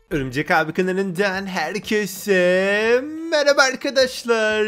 Örümcek abi kanalından herkese merhaba arkadaşlar.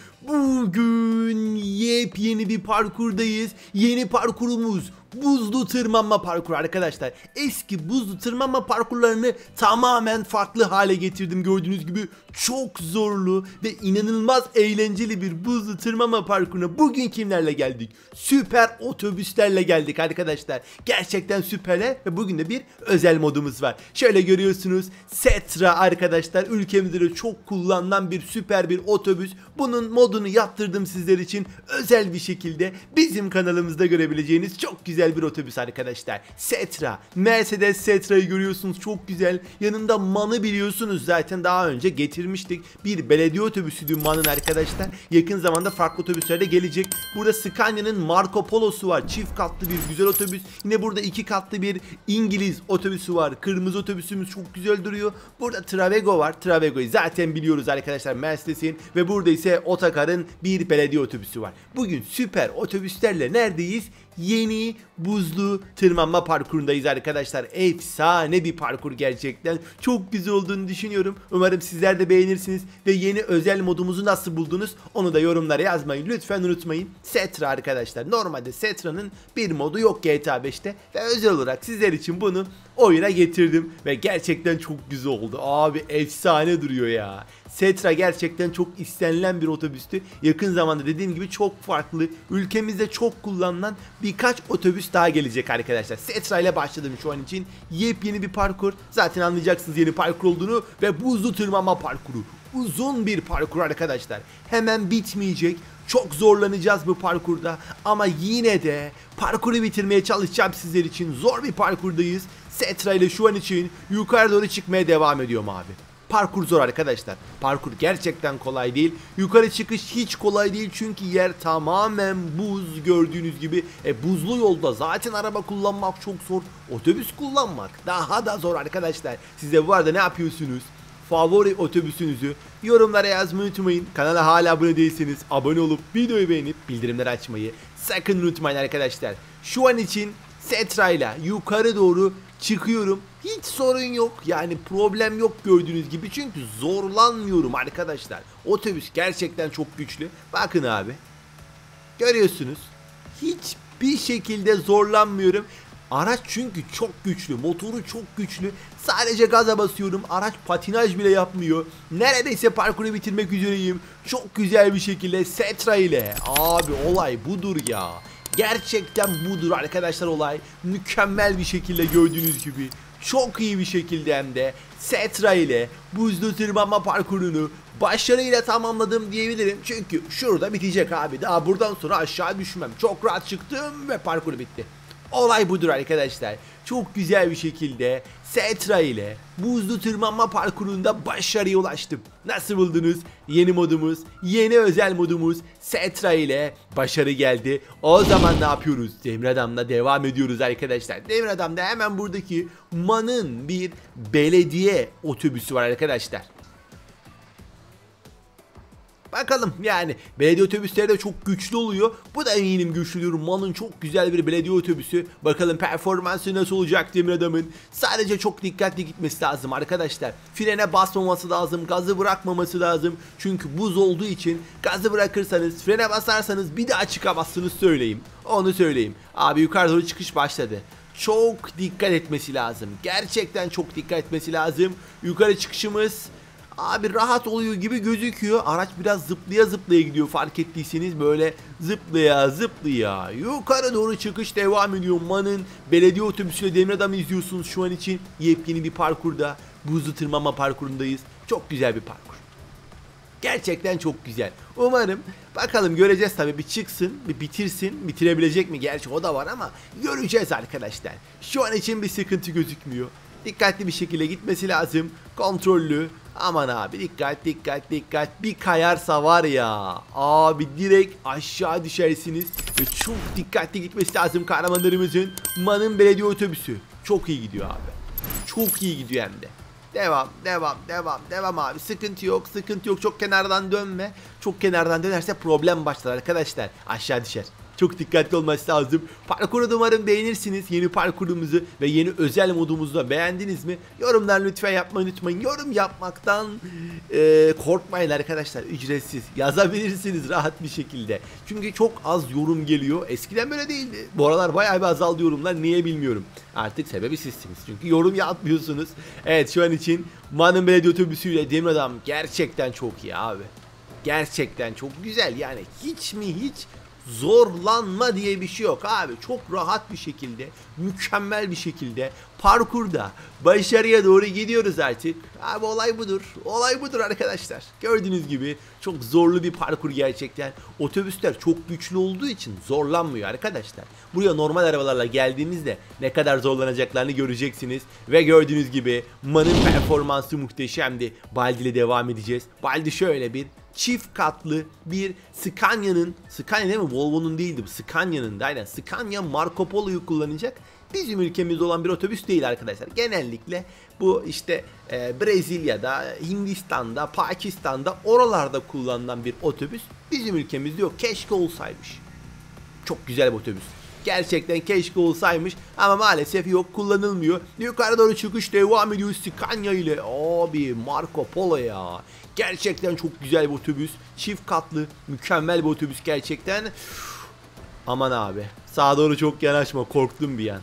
Bugün yepyeni bir parkurdayız. Yeni parkurumuz buzlu tırmanma parkuru arkadaşlar. Eski buzlu tırmanma parkurlarını tamamen farklı hale getirdim. Gördüğünüz gibi çok zorlu ve inanılmaz eğlenceli bir buzlu tırmanma parkuruna bugün kimlerle geldik? Süper otobüslerle geldik arkadaşlar. Gerçekten süperler ve bugün de bir özel modumuz var. Şöyle görüyorsunuz, Setra arkadaşlar, ülkemizde de çok kullanılan bir süper bir otobüs. Bunun modunu yaptırdım sizler için özel bir şekilde. Bizim kanalımızda görebileceğiniz çok güzel bir otobüs arkadaşlar. Setra, Mercedes Setra'yı görüyorsunuz, çok güzel. Yanında MAN'ı biliyorsunuz, zaten daha önce getirmiştik. Bir belediye otobüsüydü MAN'ın arkadaşlar. Yakın zamanda farklı otobüslerde gelecek. Burada Scania'nın Marco Polo'su var. Çift katlı bir güzel otobüs. Yine burada iki katlı bir İngiliz otobüsü var. Kırmızı otobüsümüz çok güzel duruyor. Burada Travego var. Travego'yu zaten biliyoruz arkadaşlar, Mercedes'in. Ve burada ise Otokar'ın bir belediye otobüsü var. Bugün süper otobüslerle neredeyiz? Yeni buzlu tırmanma parkurundayız arkadaşlar. Efsane bir parkur gerçekten. Çok güzel olduğunu düşünüyorum. Umarım sizler de beğenirsiniz. Ve yeni özel modumuzu nasıl buldunuz? Onu da yorumlara yazmayı lütfen unutmayın. Setra arkadaşlar. Normalde Setra'nın bir modu yok GTA 5'te. Ve özel olarak sizler için bunu oyuna getirdim. Ve gerçekten çok güzel oldu. Abi efsane duruyor ya. Setra gerçekten çok istenilen bir otobüstü. Yakın zamanda dediğim gibi çok farklı, ülkemizde çok kullanılan birkaç otobüs daha gelecek arkadaşlar. Setra ile başladım şu an için. Yepyeni bir parkur. Zaten anlayacaksınız yeni parkur olduğunu. Ve buzlu tırmanma parkuru. Uzun bir parkur arkadaşlar. Hemen bitmeyecek. Çok zorlanacağız bu parkurda. Ama yine de parkuru bitirmeye çalışacağım sizler için. Zor bir parkurdayız. Setra ile şu an için yukarı doğru çıkmaya devam ediyorum abi. Parkur zor arkadaşlar. Parkur gerçekten kolay değil. Yukarı çıkış hiç kolay değil çünkü yer tamamen buz, gördüğünüz gibi. Buzlu yolda zaten araba kullanmak çok zor. Otobüs kullanmak daha da zor arkadaşlar. Siz de bu arada ne yapıyorsunuz? Favori otobüsünüzü yorumlara yazmayı unutmayın. Kanala hala abone değilseniz abone olup videoyu beğenip bildirimleri açmayı sakın unutmayın arkadaşlar. Şu an için Setra ile yukarı doğru çıkıyorum. Hiç sorun yok. Yani problem yok gördüğünüz gibi. Çünkü zorlanmıyorum arkadaşlar. Otobüs gerçekten çok güçlü. Bakın abi. Görüyorsunuz. Hiçbir şekilde zorlanmıyorum. Araç çünkü çok güçlü. Motoru çok güçlü. Sadece gaza basıyorum. Araç patinaj bile yapmıyor. Neredeyse parkuru bitirmek üzereyim. Çok güzel bir şekilde Setra ile. Abi olay budur ya. Gerçekten budur arkadaşlar olay. Mükemmel bir şekilde gördüğünüz gibi. Çok iyi bir şekilde hem de Setra ile buzlu tırmanma parkurunu başarıyla tamamladım diyebilirim. Çünkü şurada bitecek abi. Daha buradan sonra aşağı düşmem. Çok rahat çıktım ve parkur bitti. Olay budur arkadaşlar. Çok güzel bir şekilde Setra ile buzlu tırmanma parkurunda başarıya ulaştım. Nasıl buldunuz? Yeni modumuz, yeni özel modumuz Setra ile başarı geldi. O zaman ne yapıyoruz? Demir Adam'la devam ediyoruz arkadaşlar. Demir Adam'da hemen buradaki MAN'ın bir belediye otobüsü var arkadaşlar. Bakalım yani belediye otobüsleri de çok güçlü oluyor. Bu da eminim güçlüdür. MAN'ın çok güzel bir belediye otobüsü. Bakalım performansı nasıl olacak Demir Adam'ın. Sadece çok dikkatli gitmesi lazım arkadaşlar. Frene basmaması lazım. Gazı bırakmaması lazım. Çünkü buz olduğu için gazı bırakırsanız, frene basarsanız bir daha çıkamazsınız söyleyeyim. Onu söyleyeyim. Abi yukarı doğru çıkış başladı. Çok dikkat etmesi lazım. Gerçekten çok dikkat etmesi lazım. Yukarı çıkışımız abi rahat oluyor gibi gözüküyor. Araç biraz zıplaya zıplaya gidiyor, fark ettiyseniz böyle zıplaya zıplaya yukarı doğru çıkış devam ediyor. MAN'ın belediye otobüsüyle Demir Adam'ı izliyorsunuz şu an için. Yepyeni bir parkurda, buzlu tırmanma parkurundayız. Çok güzel bir parkur. Gerçekten çok güzel. Umarım, bakalım göreceğiz tabii, bir çıksın, bir bitirsin. Bitirebilecek mi? Gerçi o da var ama göreceğiz arkadaşlar. Şu an için bir sıkıntı gözükmüyor. Dikkatli bir şekilde gitmesi lazım. Kontrollü. Aman abi dikkat dikkat dikkat. Bir kayarsa var ya abi direkt aşağı düşersiniz. Ve çok dikkatli gitmesi lazım kahramanlarımızın. MAN'ın belediye otobüsü. Çok iyi gidiyor abi. Çok iyi gidiyor hem de. Devam devam devam devam abi, sıkıntı yok sıkıntı yok. Çok kenardan dönme. Çok kenardan dönerse problem başlar arkadaşlar. Aşağı düşer. Çok dikkatli olması lazım. Parkuru umarım beğenirsiniz. Yeni parkurumuzu ve yeni özel modumuzu da beğendiniz mi? Yorumlar lütfen yapmayı unutmayın. Yorum yapmaktan korkmayın arkadaşlar. Ücretsiz yazabilirsiniz rahat bir şekilde. Çünkü çok az yorum geliyor. Eskiden böyle değildi. Bu aralar bayağı bir azaldı yorumlar. Niye bilmiyorum. Artık sebebi sizsiniz. Çünkü yorum yapmıyorsunuz. Evet, şu an için Man'ın belediye otobüsüyle Demir Adam gerçekten çok iyi abi. Gerçekten çok güzel. Yani hiç zorlanma diye bir şey yok abi. Çok rahat bir şekilde, mükemmel bir şekilde parkurda başarıya doğru gidiyoruz artık. Abi olay budur. Olay budur arkadaşlar. Gördüğünüz gibi çok zorlu bir parkur gerçekten. Otobüsler çok güçlü olduğu için zorlanmıyor arkadaşlar. Buraya normal arabalarla geldiğimizde ne kadar zorlanacaklarını göreceksiniz. Ve gördüğünüz gibi Man'ın performansı muhteşemdi. Baldi ile devam edeceğiz. Baldi şöyle bir çift katlı bir Scania'nın, Scania değil mi? Volvo'nun değildi bu. Scania'nın da, aynen. Scania Marco Polo'yu kullanacak. Bizim ülkemizde olan bir otobüs değil arkadaşlar. Genellikle bu işte Brezilya'da, Hindistan'da, Pakistan'da oralarda kullanılan bir otobüs. Bizim ülkemizde yok. Keşke olsaymış. Çok güzel bir otobüs. Gerçekten keşke olsaymış ama maalesef yok, kullanılmıyor. Yukarı doğru çıkış devam ediyor Scania ile. Abi Marco Polo ya. Gerçekten çok güzel bir otobüs. Çift katlı mükemmel bir otobüs gerçekten. Aman abi. Sağa doğru çok yanaşma, korktum bir an.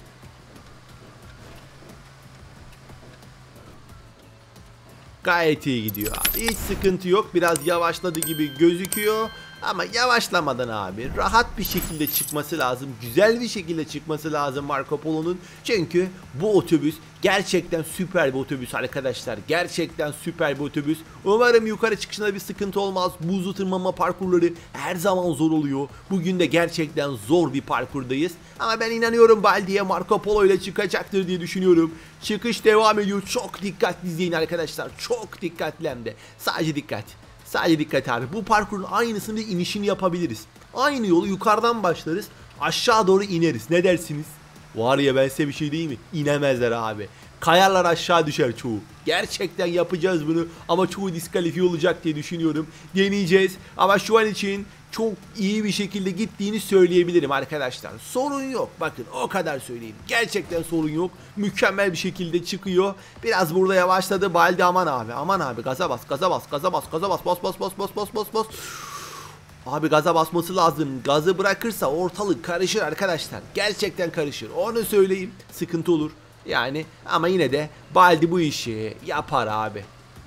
Gayet iyi gidiyor abi. Hiç sıkıntı yok. Biraz yavaşladı gibi gözüküyor. Ama yavaşlamadan abi rahat bir şekilde çıkması lazım. Güzel bir şekilde çıkması lazım Marco Polo'nun. Çünkü bu otobüs gerçekten süper bir otobüs arkadaşlar. Gerçekten süper bir otobüs. Umarım yukarı çıkışında bir sıkıntı olmaz. Buzlu tırmanma parkurları her zaman zor oluyor. Bugün de gerçekten zor bir parkurdayız. Ama ben inanıyorum Baldi'ye Marco Polo ile çıkacaktır diye düşünüyorum. Çıkış devam ediyor. Çok dikkatli izleyin arkadaşlar. Çok dikkatli hem de. Sadece dikkat. Sadece dikkat abi. Bu parkurun aynısını inişini yapabiliriz. Aynı yolu yukarıdan başlarız. Aşağı doğru ineriz. Ne dersiniz? Var ya, ben size bir şey diyeyim mi? İnemezler abi. Kayarlar, aşağı düşer çoğu. Gerçekten yapacağız bunu ama çoğu diskalifiye olacak diye düşünüyorum. Deneyeceğiz ama şu an için çok iyi bir şekilde gittiğini söyleyebilirim arkadaşlar. Sorun yok. Bakın o kadar söyleyeyim. Gerçekten sorun yok. Mükemmel bir şekilde çıkıyor. Biraz burada yavaşladı Baldi, aman abi. Aman abi, gaza bas, gaza bas, gaza bas, gaza bas, bas bas bas bas bas bas bas. Abi gaza basması lazım. Gazı bırakırsa ortalık karışır arkadaşlar. Gerçekten karışır. Onu söyleyeyim. Sıkıntı olur. Yani ama yine de Baldi bu işi yapar abi.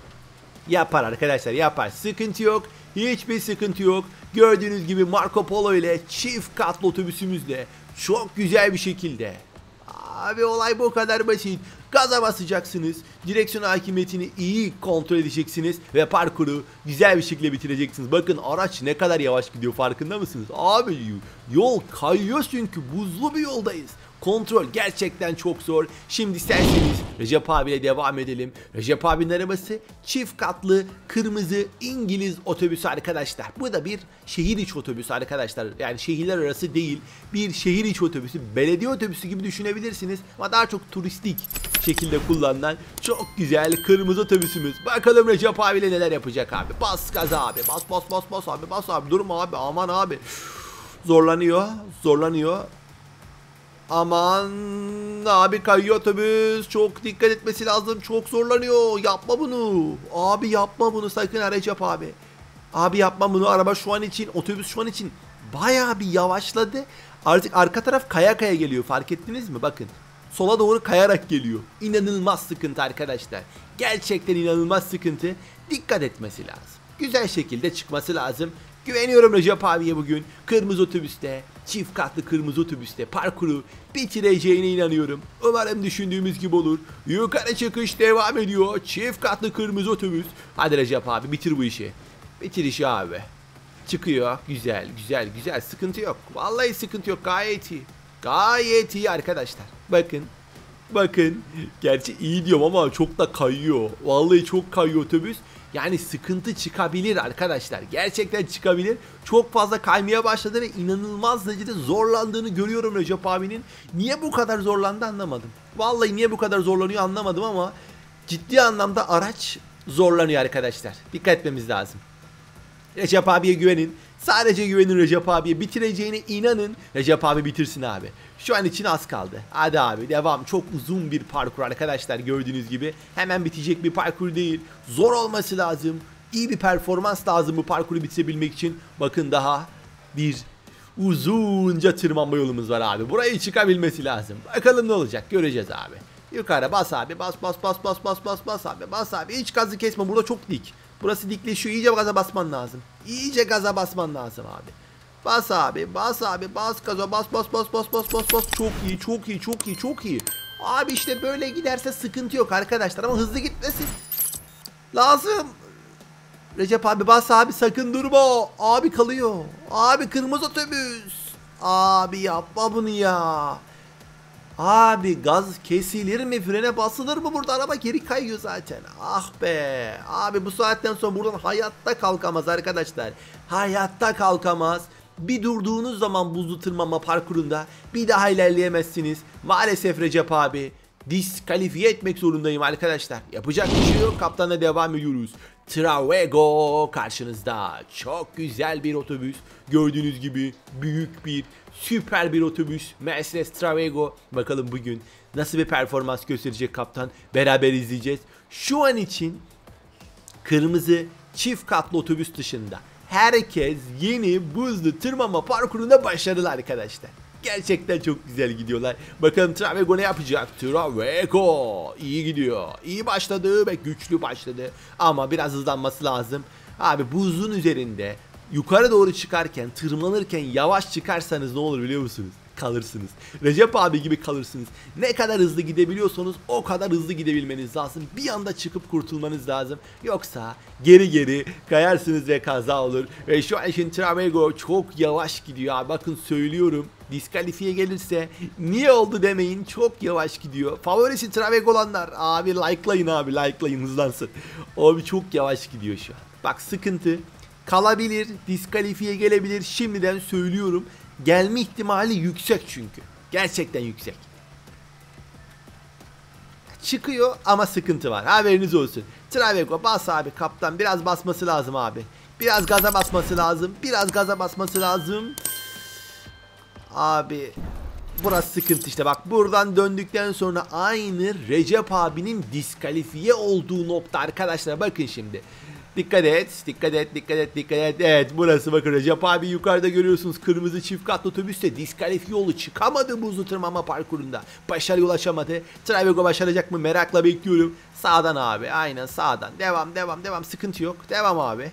Yapar arkadaşlar, yapar. Sıkıntı yok. Hiçbir sıkıntı yok. Gördüğünüz gibi Marco Polo ile çift katlı otobüsümüzle çok güzel bir şekilde. Abi olay bu kadar basit. Gaza basacaksınız. Direksiyon hakimiyetini iyi kontrol edeceksiniz. Ve parkuru güzel bir şekilde bitireceksiniz. Bakın araç ne kadar yavaş gidiyor, farkında mısınız? Abi yol kayıyor çünkü buzlu bir yoldayız. Kontrol gerçekten çok zor. Şimdi isterseniz Recep abiyle devam edelim. Recep abinin arabası çift katlı kırmızı İngiliz otobüsü arkadaşlar. Bu da bir şehir içi otobüsü arkadaşlar. Yani şehirler arası değil. Bir şehir içi otobüsü. Belediye otobüsü gibi düşünebilirsiniz. Ama daha çok turistik şekilde kullanılan çok güzel kırmızı otobüsümüz. Bakalım Recep abiyle neler yapacak abi. Bas gaza abi. Bas bas bas bas abi. Bas abi. Durma abi. Aman abi. Zorlanıyor. Zorlanıyor. Aman abi, kayıyor otobüs. Çok dikkat etmesi lazım. Çok zorlanıyor. Yapma bunu. Abi yapma bunu sakın Recep abi. Abi yapma bunu. Araba şu an için, otobüs şu an için bayağı bir yavaşladı. Artık arka taraf kaya kaya geliyor. Fark ettiniz mi? Bakın. Sola doğru kayarak geliyor. İnanılmaz sıkıntı arkadaşlar. Gerçekten inanılmaz sıkıntı. Dikkat etmesi lazım. Güzel şekilde çıkması lazım. Güveniyorum Recep abiye bugün. Kırmızı otobüste, çift katlı kırmızı otobüste parkuru bitireceğine inanıyorum. Umarım düşündüğümüz gibi olur. Yukarı çıkış devam ediyor. Çift katlı kırmızı otobüs. Hadi Recep abi, bitir bu işi. Bitir işi abi. Çıkıyor. Güzel güzel güzel, sıkıntı yok. Vallahi sıkıntı yok, gayet iyi. Gayet iyi arkadaşlar. Bakın. Bakın. Gerçi iyi diyorum ama çok da kayıyor. Vallahi çok kayıyor otobüs. Yani sıkıntı çıkabilir arkadaşlar. Gerçekten çıkabilir. Çok fazla kaymaya başladı ve inanılmaz derecede zorlandığını görüyorum Recep abinin. Niye bu kadar zorlandı anlamadım. Vallahi niye bu kadar zorlanıyor anlamadım ama ciddi anlamda araç zorlanıyor arkadaşlar. Dikkat etmemiz lazım. Recep abiye güvenin. Sadece güvenin Recep abiye, bitireceğine inanın. Recep abi bitirsin abi. Şu an için az kaldı. Hadi abi devam. Çok uzun bir parkur arkadaşlar, gördüğünüz gibi. Hemen bitecek bir parkur değil. Zor olması lazım. İyi bir performans lazım bu parkuru bitirebilmek için. Bakın daha bir uzunca tırmanma yolumuz var abi. Burayı çıkabilmesi lazım. Bakalım ne olacak, göreceğiz abi. Yukarı bas abi, bas bas bas bas bas bas bas abi, bas abi. Hiç gazı kesme, burada çok dik. Burası dikleşiyor, iyice gaza basman lazım. İyice gaza basman lazım abi. Bas abi, bas abi, bas gaza, bas bas bas bas bas bas bas. Çok iyi, çok iyi, çok iyi, çok iyi. Abi işte böyle giderse sıkıntı yok arkadaşlar, ama hızlı gitmesin lazım. Recep abi bas abi, sakın durma. Abi kalıyor. Abi kırmızı otobüs. Abi yapma bunu ya. Abi gaz kesilir mi? Frene basılır mı? Burada araba geri kayıyor zaten. Ah be. Abi bu saatten sonra buradan hayatta kalkamaz arkadaşlar. Hayatta kalkamaz. Bir durduğunuz zaman buzlu tırmanma parkurunda bir daha ilerleyemezsiniz. Maalesef Recep abi. Diskalifiye etmek zorundayım arkadaşlar. Yapacak bir şey yok. Kaptanla devam ediyoruz. Travego karşınızda. Çok güzel bir otobüs. Gördüğünüz gibi büyük bir, süper bir otobüs. Mercedes Travego. Bakalım bugün nasıl bir performans gösterecek kaptan. Beraber izleyeceğiz. Şu an için kırmızı çift katlı otobüs dışında herkes yeni buzlu tırmanma parkurunda başarılı arkadaşlar. Gerçekten çok güzel gidiyorlar. Bakalım Travego ne yapacak? Travego iyi gidiyor. İyi başladı ve güçlü başladı. Ama biraz hızlanması lazım. Abi buzun üzerinde yukarı doğru çıkarken, tırmanırken yavaş çıkarsanız ne olur biliyor musunuz? Kalırsınız. Recep abi gibi kalırsınız. Ne kadar hızlı gidebiliyorsanız o kadar hızlı gidebilmeniz lazım. Bir anda çıkıp kurtulmanız lazım. Yoksa geri geri kayarsınız ve kaza olur. Ve şu an için Travego çok yavaş gidiyor abi. Bakın söylüyorum. Diskalifiye gelirse niye oldu demeyin. Çok yavaş gidiyor. Favorisi Travego olanlar. Abi likelayın abi, likelayın, hızlansın. Abi çok yavaş gidiyor şu an. Bak sıkıntı. Kalabilir. Diskalifiye gelebilir. Şimdiden söylüyorum. Gelme ihtimali yüksek çünkü. Gerçekten yüksek. Çıkıyor ama sıkıntı var. Haberiniz olsun. Travego bas abi, kaptan biraz basması lazım abi. Biraz gaza basması lazım. Biraz gaza basması lazım. Abi burası sıkıntı işte. Bak buradan döndükten sonra aynı Recep abinin diskalifiye olduğu nokta arkadaşlar. Bakın şimdi. Dikkat et, dikkat et, dikkat et, dikkat et. Evet burası, bakın Recep abi yukarıda görüyorsunuz. Kırmızı çift katlı otobüste diskalifiye yolu çıkamadı buzlu tırmanma parkurunda. Başarıya ulaşamadı. Travego başaracak mı? Merakla bekliyorum. Sağdan abi, aynen sağdan. Devam, devam, devam. Sıkıntı yok. Devam abi.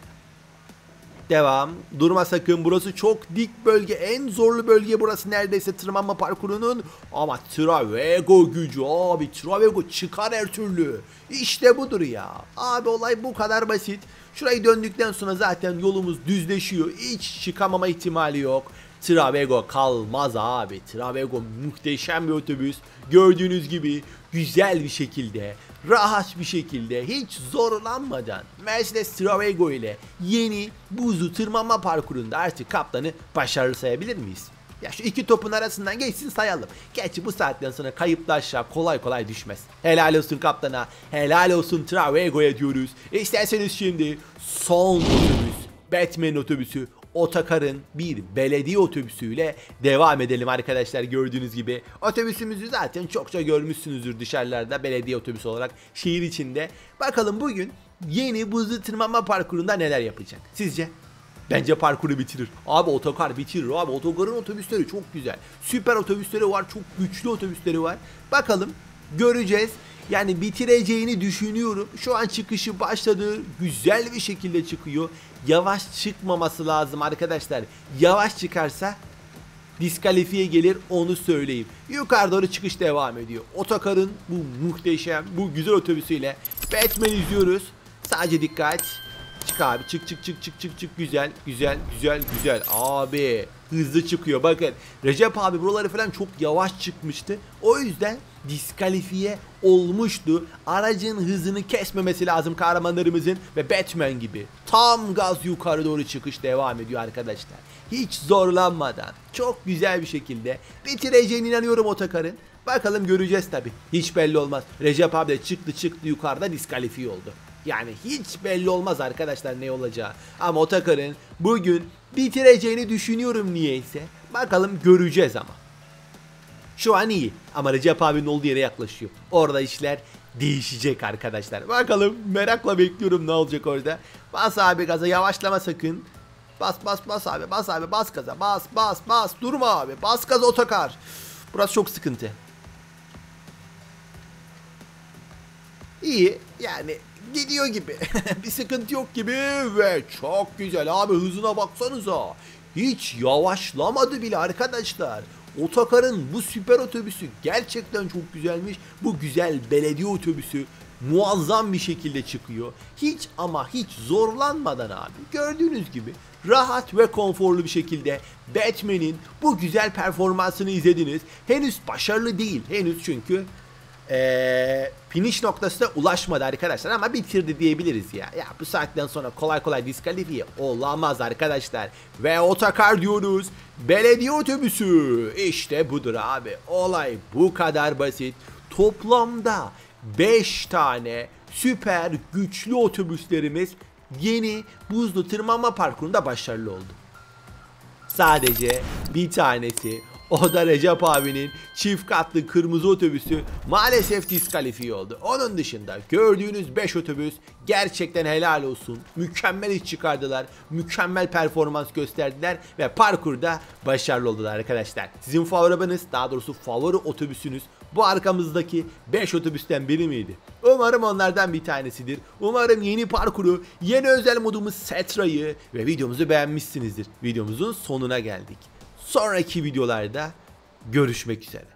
Devam. Durma sakın. Burası çok dik bölge. En zorlu bölge burası neredeyse tırmanma parkurunun. Ama Travego gücü abi. Travego çıkar her türlü. İşte budur ya. Abi olay bu kadar basit. Şurayı döndükten sonra zaten yolumuz düzleşiyor. Hiç çıkamama ihtimali yok. Travego kalmaz abi. Travego muhteşem bir otobüs. Gördüğünüz gibi güzel bir şekilde, rahat bir şekilde, hiç zorlanmadan Mercedes Travego ile yeni buzlu tırmanma parkurunda artık kaptanı başarılı sayabilir miyiz? Ya şu iki topun arasından geçsin sayalım. Gerçi bu saatten sonra kayıplı aşağı kolay kolay düşmez. Helal olsun kaptana, helal olsun Travego'ya diyoruz. İsterseniz şimdi son otobüs, Batman otobüsü, Otokar'ın bir belediye otobüsüyle devam edelim arkadaşlar. Gördüğünüz gibi otobüsümüzü zaten çokça görmüşsünüzdür dışarılarda, belediye otobüsü olarak şehir içinde. Bakalım bugün yeni buzlu tırmanma parkurunda neler yapacak sizce? Bence parkuru bitirir. Abi Otokar bitirir abi. Otokar'ın otobüsleri çok güzel. Süper otobüsleri var. Çok güçlü otobüsleri var. Bakalım göreceğiz. Yani bitireceğini düşünüyorum. Şu an çıkışı başladı. Güzel bir şekilde çıkıyor. Yavaş çıkmaması lazım arkadaşlar. Yavaş çıkarsa diskalifiye gelir, onu söyleyeyim. Yukarı doğru çıkış devam ediyor. Otokar'ın bu muhteşem, bu güzel otobüsüyle Batman izliyoruz. Sadece dikkat. Çık abi, çık çık çık çık çık çık, güzel güzel güzel güzel abi, hızlı çıkıyor. Bakın Recep abi buraları falan çok yavaş çıkmıştı, o yüzden diskalifiye olmuştu. Aracın hızını kesmemesi lazım kahramanlarımızın ve Batman gibi tam gaz yukarı doğru çıkış devam ediyor arkadaşlar. Hiç zorlanmadan çok güzel bir şekilde bitireceğine inanıyorum Otokar'ın. Bakalım göreceğiz tabi, hiç belli olmaz. Recep abi de çıktı yukarıda diskalifiye oldu. Yani hiç belli olmaz arkadaşlar ne olacağı. Ama Otakar'ın bugün bitireceğini düşünüyorum niyeyse. Bakalım göreceğiz ama. Şu an iyi ama Recep abinin olduğu yere yaklaşıyor. Orada işler değişecek arkadaşlar. Bakalım merakla bekliyorum ne olacak orada. Bas abi gaza, yavaşlama sakın. Bas bas bas abi, bas abi, bas gaza, bas bas bas, durma abi, bas gaza Otakar. Burası çok sıkıntı. İyi yani, gidiyor gibi. Bir sıkıntı yok gibi ve çok güzel abi, hızına baksanıza. Hiç yavaşlamadı bile arkadaşlar. Otakar'ın bu süper otobüsü gerçekten çok güzelmiş. Bu güzel belediye otobüsü muazzam bir şekilde çıkıyor. Hiç ama hiç zorlanmadan abi. Gördüğünüz gibi rahat ve konforlu bir şekilde Batman'in bu güzel performansını izlediniz. Henüz başarılı değil. Henüz çünkü finish noktasına ulaşmadı arkadaşlar ama bitirdi diyebiliriz ya. Ya bu saatten sonra kolay kolay diskalifiye olamaz arkadaşlar. Ve Otakar diyoruz. Belediye otobüsü. İşte budur abi. Olay bu kadar basit. Toplamda 5 tane süper güçlü otobüslerimiz yeni buzlu tırmanma parkurunda başarılı oldu. Sadece bir tanesi, o da Recep abinin çift katlı kırmızı otobüsü maalesef diskalifiye oldu. Onun dışında gördüğünüz 5 otobüs gerçekten helal olsun. Mükemmel iş çıkardılar. Mükemmel performans gösterdiler ve parkurda başarılı oldular arkadaşlar. Sizin favori arabanız, daha doğrusu favori otobüsünüz bu arkamızdaki 5 otobüsten biri miydi? Umarım onlardan bir tanesidir. Umarım yeni parkuru, yeni özel modumuz Setra'yı ve videomuzu beğenmişsinizdir. Videomuzun sonuna geldik. Sonraki videolarda görüşmek üzere.